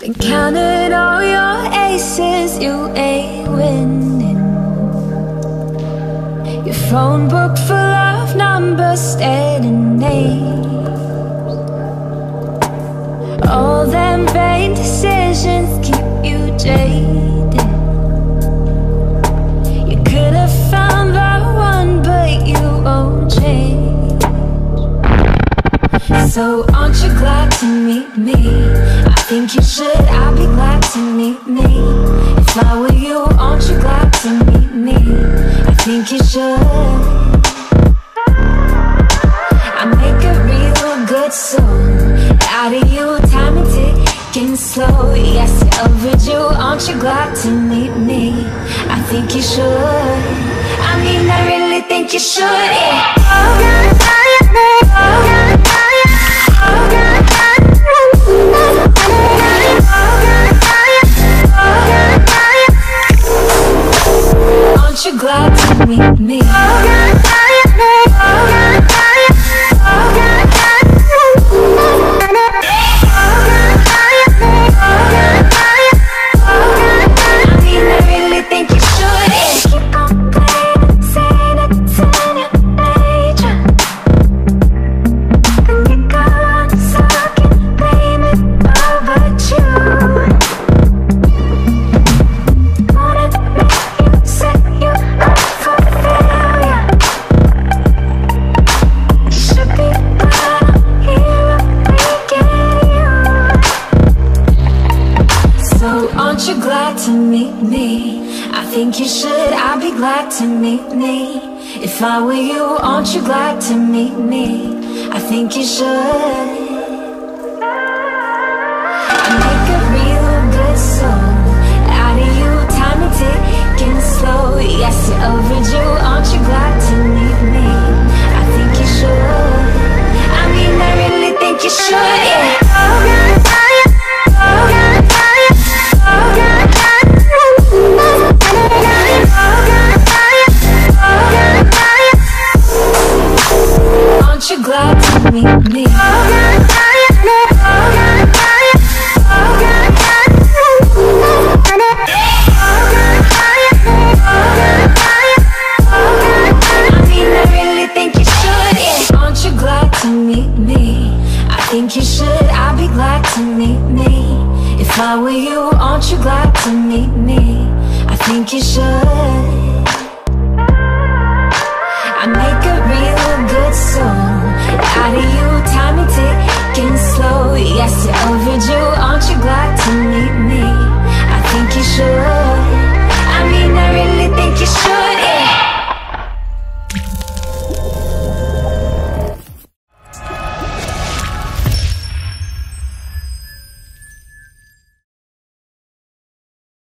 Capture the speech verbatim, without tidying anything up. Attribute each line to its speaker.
Speaker 1: Been counting all your aces, you ain't winning. Your phone book full of numbers, stating names. All them vain decisions keep you jaded. You could have found the one, but you won't change. So aren't you glad to meet me? I think you should, I'd be glad to meet me. If I were you, aren't you glad to meet me? I think you should. I make a real good song out of you, time and ticking slow. Yes, you're overdue, aren't you glad to meet me? I think you should. I mean, I really think you should, yeah. Aren't you glad to meet me? Aren't you glad to meet me? I think you should, I'd be glad to meet me. If I were you, aren't you glad to meet me? I think you should. I make a real good song out of you, time and ticking slow. Yes, you're overdue, aren't you glad to meet me? I think you should. I mean, I really think you should, yeah. Aren't you glad to meet me? I mean, I really think you should, yeah. Aren't you glad to meet me? I think you should, I'd be glad to meet me. If I were you, aren't you glad to meet me? I think you should. I make a real good song out of you, time and ticking slow. Yes, you're overdue, aren't you glad to meet me? I think you should.